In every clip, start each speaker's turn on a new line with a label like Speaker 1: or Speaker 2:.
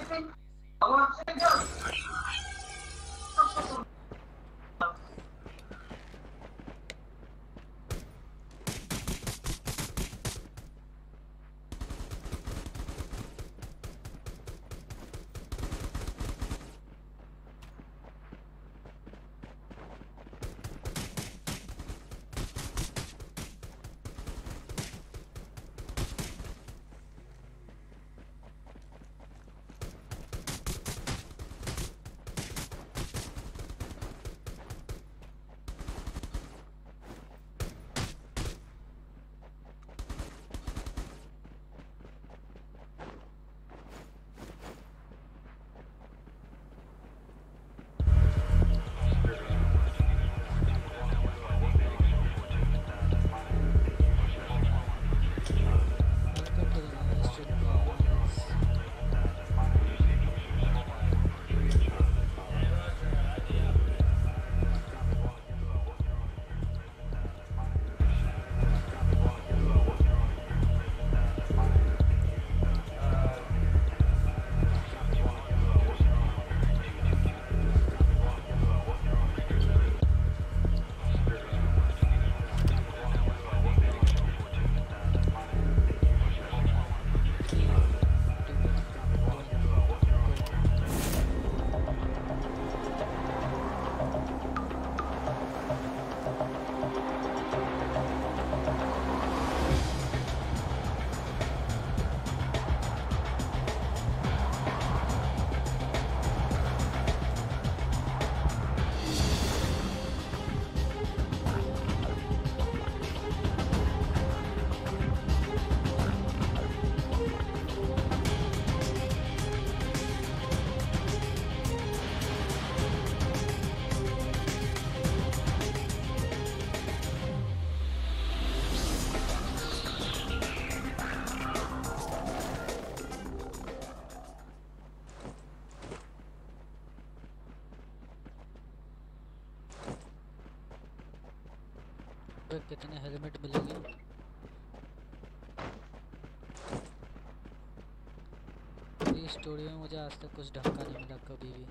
Speaker 1: कितने हेलमेट मिलेंगे? इस स्टोरी में मुझे आज तक कुछ ढंग का नहीं मिला कभी भी।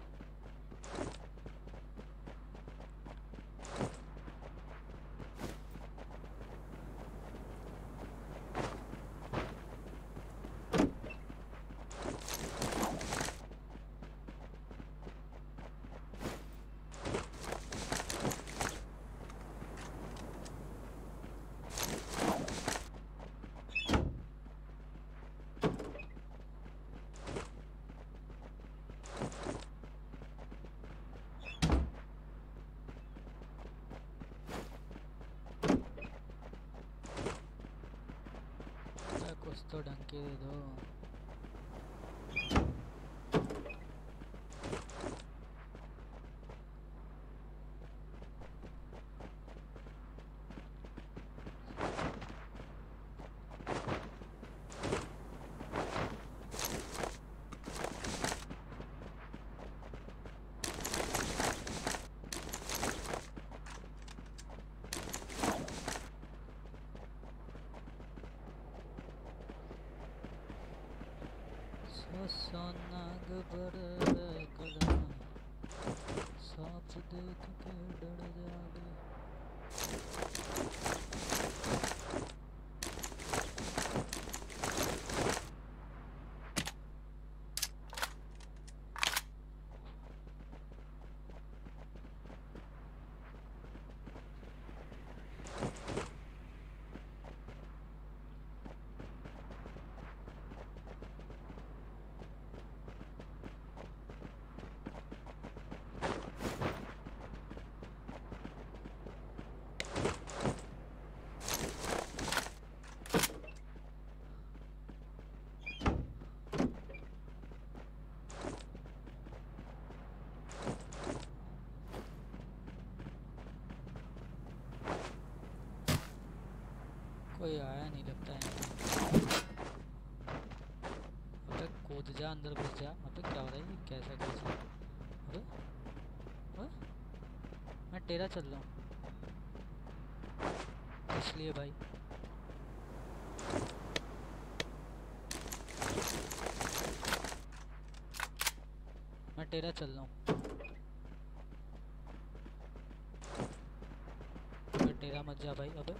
Speaker 1: कुछ तो ढंग के दे दो। सोनाग बड़ गला सांप देख के डर जागे। कोई आया नहीं लगता है। अबे कूद जा, अंदर घुस जा। अबे क्या हो रहा है? कैसा कैसा? अबे मैं टेढ़ा चल रहा हूँ इसलिए भाई। मैं टेढ़ा चल रहा हूँ। अबे टेढ़ा मत जा भाई। अबे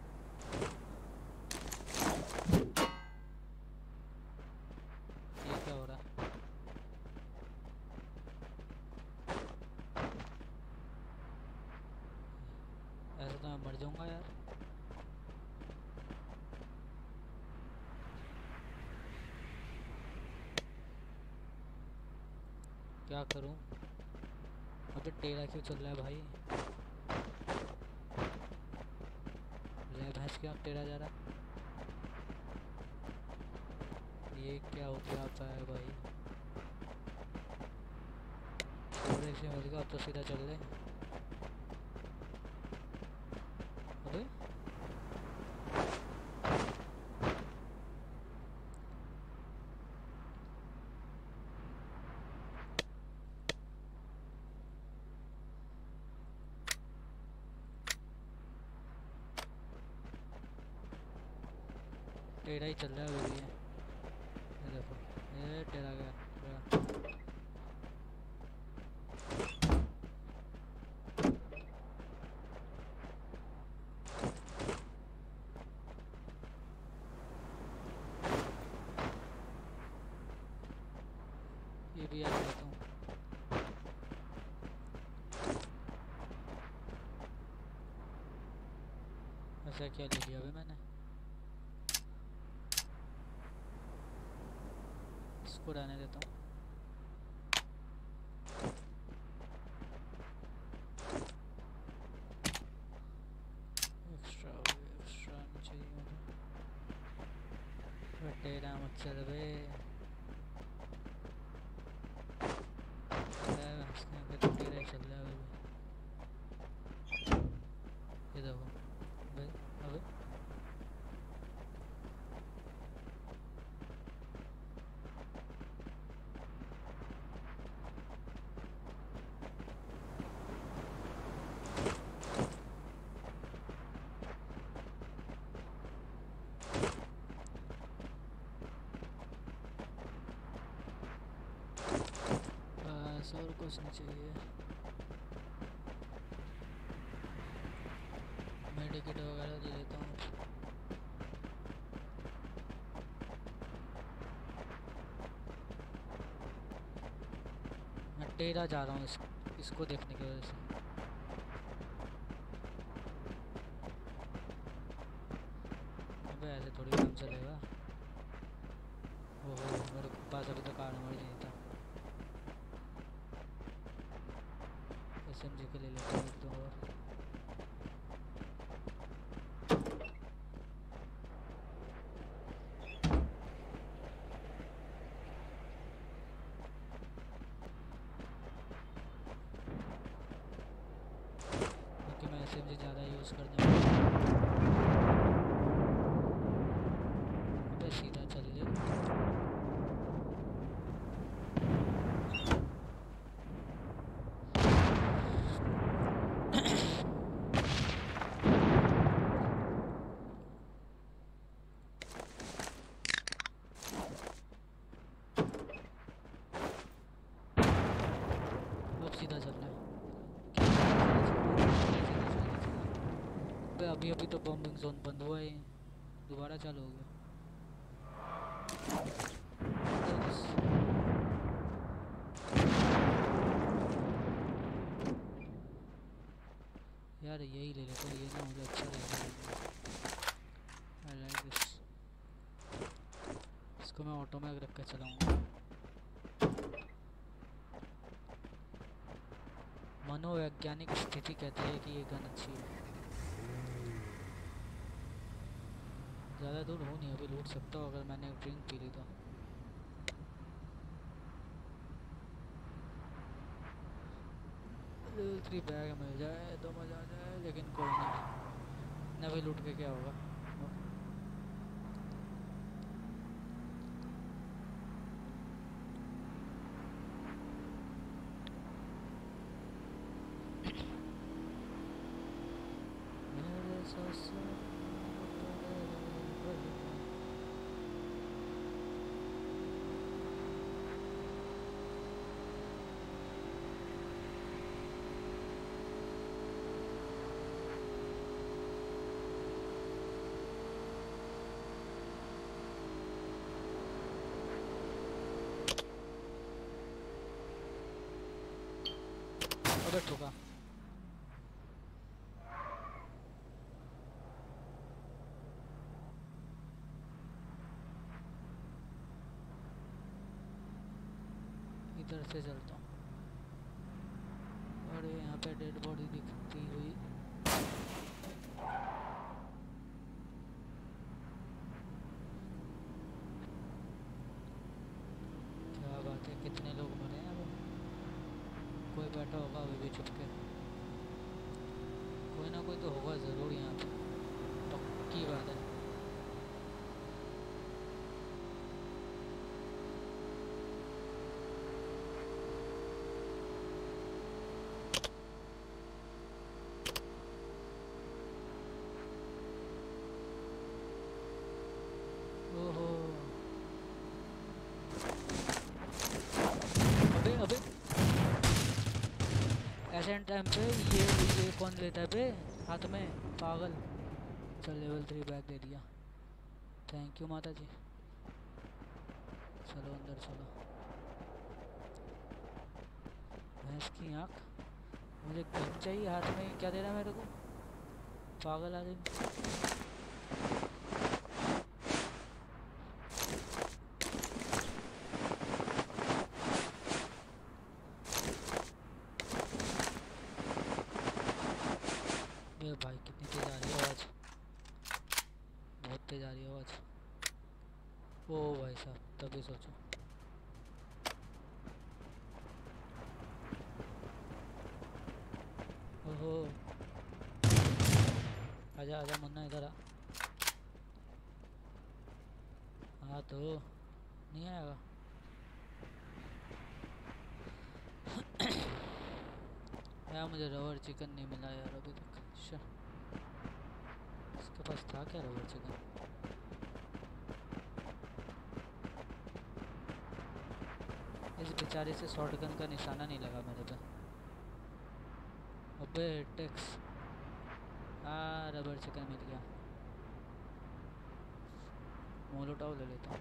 Speaker 1: ये क्या हो रहा है? ऐसे तो मैं मर जाऊंगा यार। क्या करूं? अबे टेढ़ा क्यों चल रहा है भाई? ले भैंस क्यों टेढ़ा जा रहा है? ये क्या हो जाता है भाई? थोड़े से मिल गया, अब तो सीधा चल रहे। अबे टेढ़ा ही चल रहा है अभी भी। ये देखो, ये टेढ़ा गया पूरा। ये भी आ जाता हूँ। ऐसा क्या ले लिया अभी मैंने? इसको रहने देता हूँ। एक्स्ट्रा नहीं चाहिए मुझे। टेढ़ा मत चल बे। तो टेढ़ा ही चल रहा है अभी भी। ये देखो भाई। अबे बस और कुछ नहीं चाहिए। मेडिकेट वगैरह ले लेता हूँ। मैं टेढ़ा जा रहा हूँ इसको देखने की वजह से। अबे ऐसे थोड़ी काम चलेगा। ओहो, मेरे पास अभी तक आर्मर ही नहीं था। SMG के ले लेता हूँ एक दो और। क्योंकि मैं SMG ज़्यादा यूज़ करने वाला हूँ। अबे सीधा चल ले। अब सीधा चल रहा है। अभी अभी तो बॉम्बिंग जोन बंद हुआ है, दोबारा चालू हो गया। यार यही ले लेते हैं, ये ना मुझे अच्छा लगेगा। I like this. इसको मैं ऑटो में रख कर चलाऊंगा। मनोवैज्ञानिक स्थिति कहती है कि ये गन अच्छी है। ज़्यादा दूर हो नहीं, अभी लूट सकता हूँ अगर मैंने ड्रिंक पी ली तो। लेवल 3 बैग मिल जाए तो मज़ा आ जाए, लेकिन कोई नहीं, नवी लूट के क्या होगा। पे ठुका। इधर से चलता हूँ। और यहाँ पे डेड बॉडी दिखती हुई। क्या बात है, कितने लोग मरे हैं अब? कोई बैठा होगा अभी भी छुप के। कोई ना कोई तो होगा ज़रूर यहाँ पे, पक्की बात है। ओहो, अबे अबे ऐसे टाइम पे ये कौन लेता है बे हाथ में, पागल। चल लेवल 3 बैग दे दिया, थैंक यू माता जी। चलो अंदर चलो। भैंस की आँख, मुझे गन चाहिए हाथ में। क्या दे रहा है मेरे को, पागल आदमी। ये भाई कितनी तेज आ रही है आवाज़, बहुत तेज आ रही है आवाज़। ओ भाई साहब, तभी सोचो। ओहो, आजा आजा मुन्ना, इधर आ। हाँ तो नहीं आएगा। यार मुझे रबर चिकन नहीं मिला यार अभी तक। इसके पास था क्या रबर चिकन? इस बेचारे से शॉटगन का निशाना नहीं लगा मेरे पे। अबे टेक्स, रबर चिकन मिल गया। मोलोटॉव ले लेता हूँ।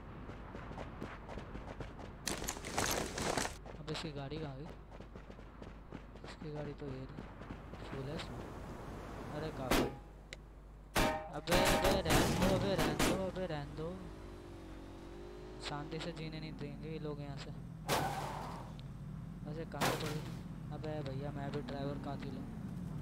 Speaker 1: अब इसकी गाड़ी कहाँ गई? इसकी गाड़ी तो ये फुल है इसमें। अरे काफी। अबे अबे रहने दो, अबे रहने दो, अबे रहने दो। शांति से जीने नहीं देंगे ये लोग यहाँ से। वैसे कहाँ से पड़ी? अबे भैया मैं भी ड्राइवर कातिल हूँ।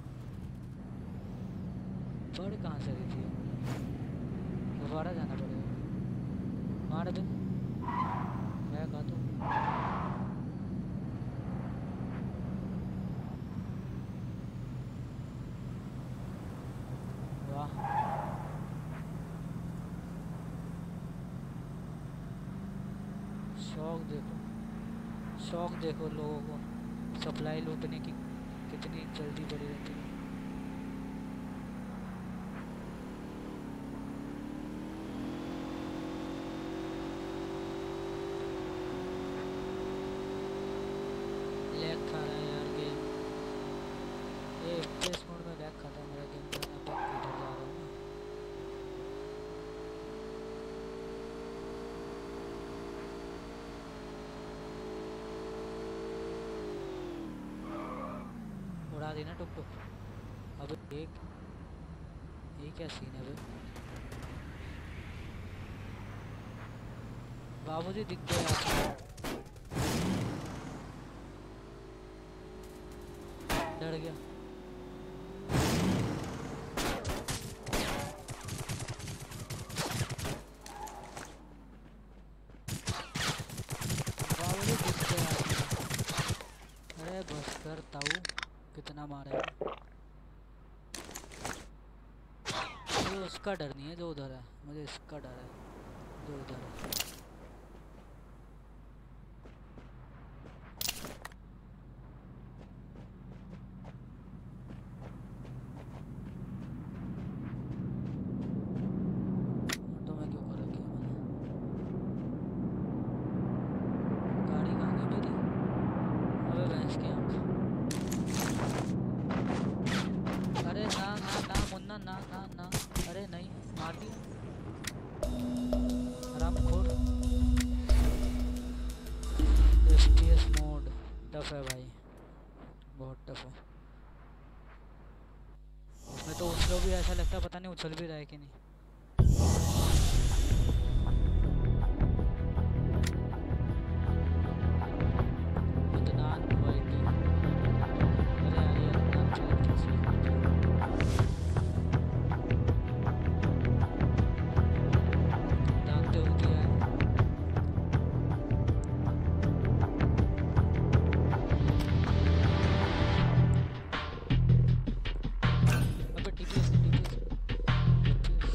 Speaker 1: पड़ कहाँ से रही थी? दोबारा जाना पड़ेगा। मार दे, मैं कहा तू। वाह, शौक देखो, शौक देखो लोगों को सप्लाई लूटने की कितनी जल्दी पड़ी रहती है। लैग खा रहा है यार गेम। ये FPS मोड में लैग खाता है मेरा गेम। इधर जा रहा हूँ मैं। उड़ा दी ना टुक टुक। अब एक ये क्या सीन है भाई? बाबूजी दिख गए यार, डर गया। बाबूजी दिख गए यार। अरे बस कर ताऊ, कितना मारे। मुझे उसका डर नहीं है जो उधर है, मुझे इसका डर है जो उधर है। ऑटो में क्यों कर रखी है मैंने? गाड़ी कहाँ गई मेरी? अबे भैंस की आँख। अरे ना ना ना मुन्ना, ना ना ना। अरे नहीं, मार दिया हरामखोर। FPS मोड टफ है भाई। बहुत टफ है। उसमें तो उछलो भी ऐसा लगता है पता नहीं उछल भी रहा है कि नहीं। अदनान वाइटी, अरे यार ये अदनान चला कैसे जानते हो क्या है? अबे टीपीएस टीपीएस एफपीएस।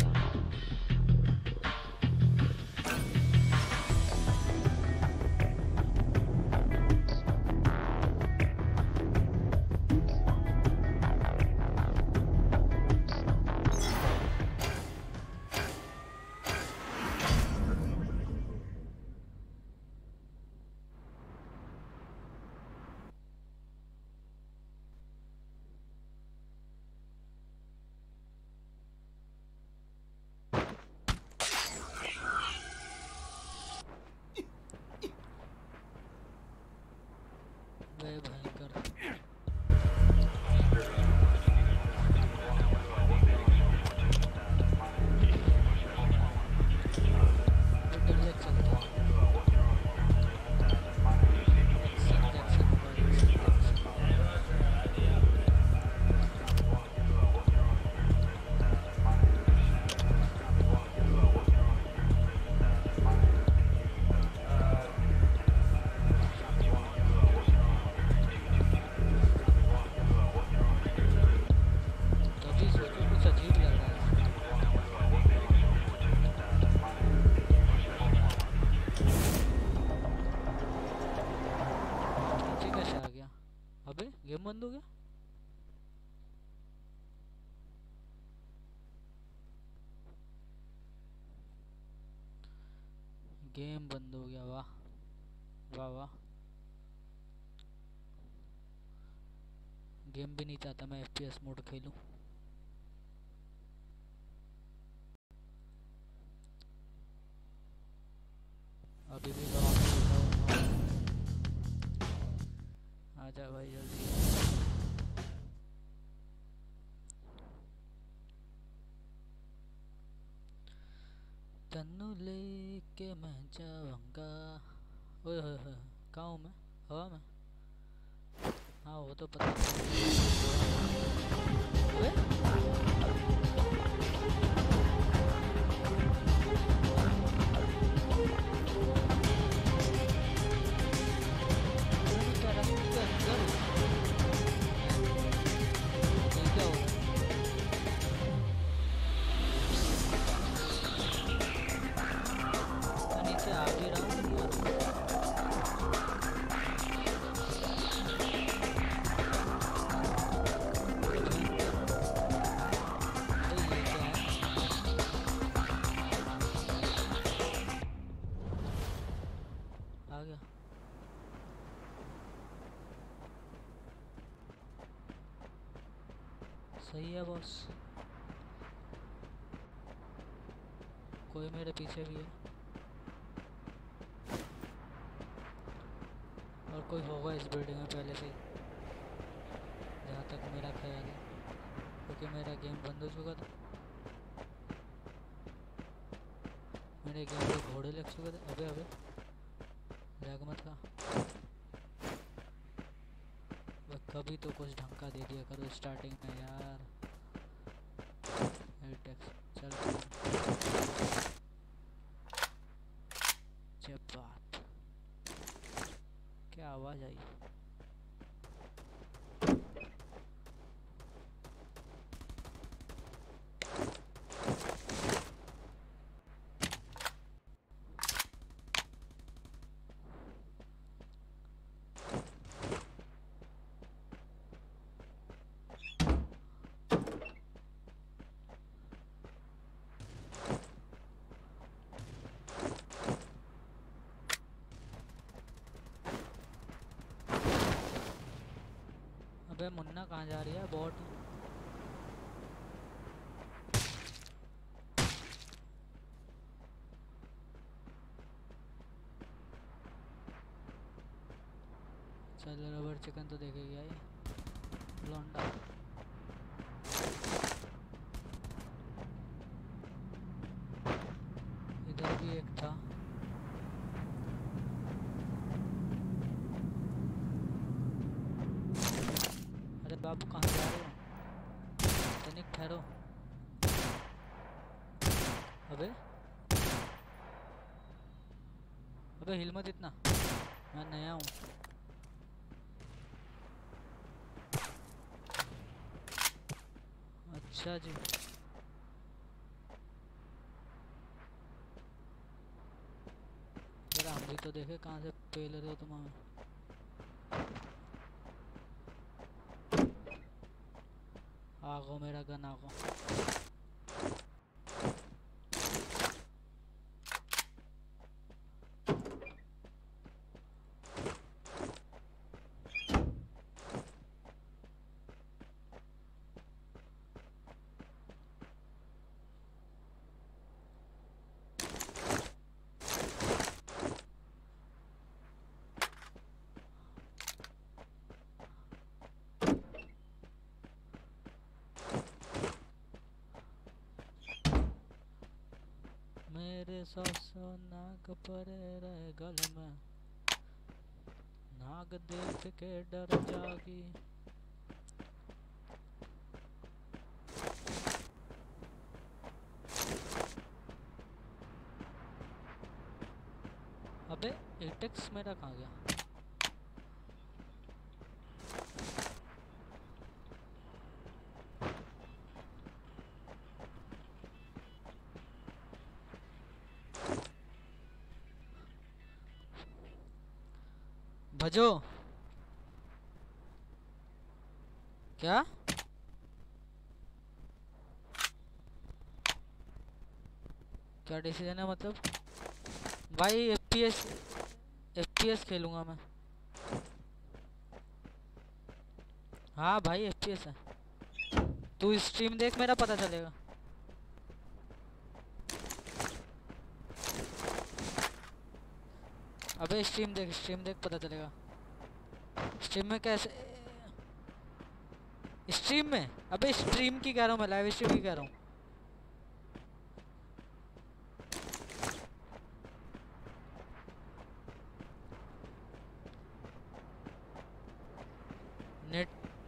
Speaker 1: वे भयंकर। डर लग चलता है। एक्शन एक्शन होगा एक्शन एक्शन। तभी सोचो कुछ अजीब लग रहा है। नीचे कैसे आ गया? अबे गेम बंद हो गया। गेम बंद हो गया, वाह वाह वाह। गेम भी नहीं चाहता मैं एफपीएस मोड खेलूं। अभी भी लॉक होता हूँ। आजा भाई जल्दी। तन्नू लेके मैं जाऊंगा। ओए होए होए, कहाँ हूँ मैं? हवा में? हाँ वो तो पता है। नीचे आ भी रहा हूँ आ गया। सही है बॉस। कोई मेरे पीछे भी है और कोई होगा इस बिल्डिंग में पहले से ही, जहाँ तक मेरा ख्याल है, क्योंकि मेरा गेम बंद हो चुका था। मेरे गेम पे घोड़े लग चुके थे। अबे अबे लैग मत खा। कभी तो कुछ ढंग का दे दिया करो स्टार्टिंग में यार। चल जब बात क्या आवाज आई? अबे मुन्ना कहाँ जा रही है बॉट? चल रबर चिकन तो देखेगा ये लौंडा। इधर भी एक था। अरे बाबू कहाँ जा रहे हो? तनिक ठहरो। अबे अबे हिल मत इतना, मैं नया हूँ। अच्छा जी, जरा हम भी तो देखे कहाँ से पेल रहे हो तुम हमें। आगो मेरा गन आगो। मेरे सासो नाग परे रहे गल में, नाग देख के डर जागी। अबे एटेक्स मेरा कहाँ गया? भजो क्या? क्या डिसीजन है मतलब? भाई एफपीएस खेलूंगा मैं। हाँ भाई एफपीएस है। तू स्ट्रीम देख, मेरा पता चलेगा। अबे स्ट्रीम देख पता चलेगा। स्ट्रीम में कैसे? स्ट्रीम में? अबे स्ट्रीम की कह रहा हूँ मैं, लाइव स्ट्रीम की कह रहा हूँ। नेट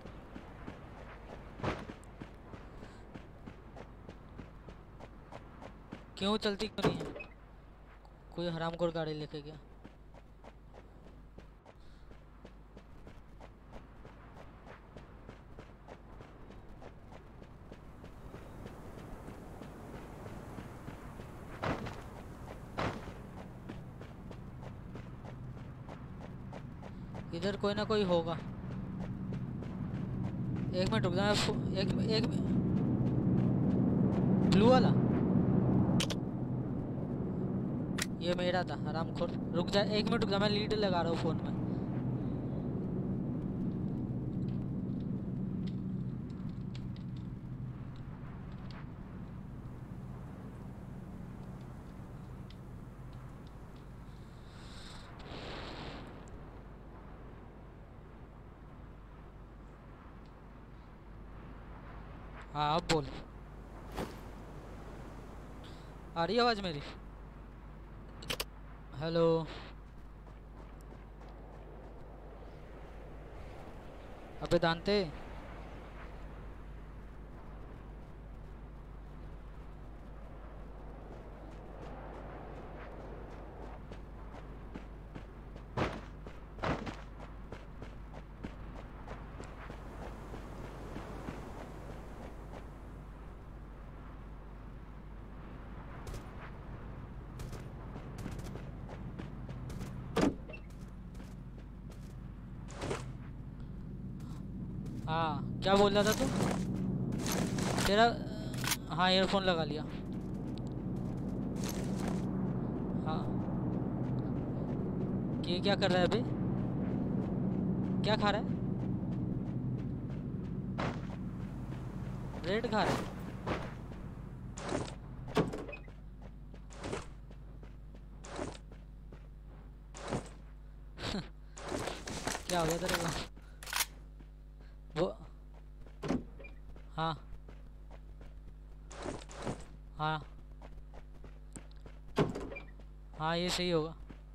Speaker 1: क्यों चलती क्यों नहीं है? कोई हरामखोर गाड़ी लेके गया। इधर कोई ना कोई होगा। एक मिनट रुक जा, एक ब्लू वाला ये मेरा था हरामखोर। रुक जा, एक मिनट रुक जा, मैं लीड लगा रहा हूँ फोन में। हाँ अब बोल, आ रही है आवाज मेरी? हेलो अबे दांते, हाँ क्या बोल रहा था तू? तेरा हाँ ईयरफोन लगा लिया। हाँ ये क्या कर रहा है अबे? क्या खा रहा है? ब्रेड खा रहा है? क्या हो गया तेरे को? वो हाँ हाँ हाँ, ये सही होगा।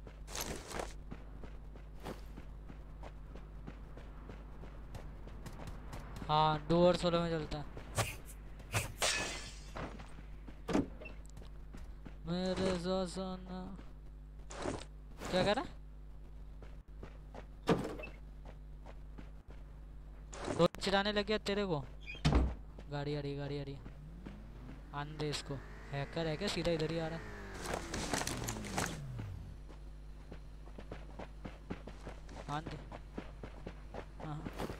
Speaker 1: हाँ 2 और 16 में चलता है। मेरे सोना क्या कह रहा है? तो चिढ़ाने लग गया तेरे को? गाड़ी आ रही, गाड़ी आ रही। आने दे इसको। हैकर है क्या? सीधा इधर ही आ रहा है। आने दे। हाँ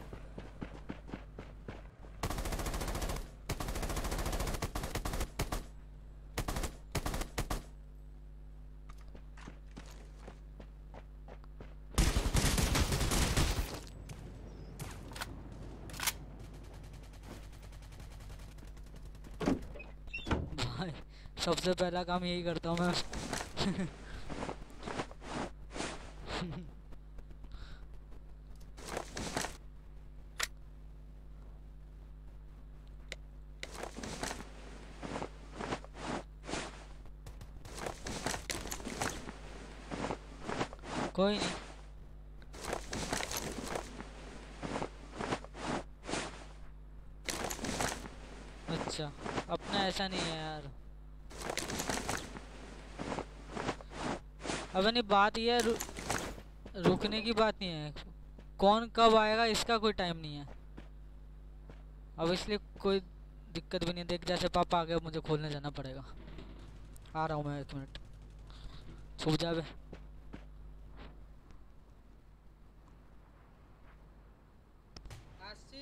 Speaker 1: भाई, सबसे पहला काम यही करता हूँ मैं। कोई नहीं। अच्छा, अपना ऐसा नहीं है यार। अब नहीं, बात ये है रुकने की बात नहीं है। कौन कब आएगा इसका कोई टाइम नहीं है। अब इसलिए कोई दिक्कत भी नहीं है। देख जैसे पापा आ गए, मुझे खोलने जाना पड़ेगा। आ रहा हूँ मैं, 1 मिनट। छुप जा बे। आशी।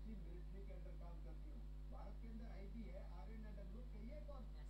Speaker 2: मिलिट्री के अंदर काम करती हूँ। भारत के अंदर आईबी है, आरएनएडब्ल्यू, कई एक और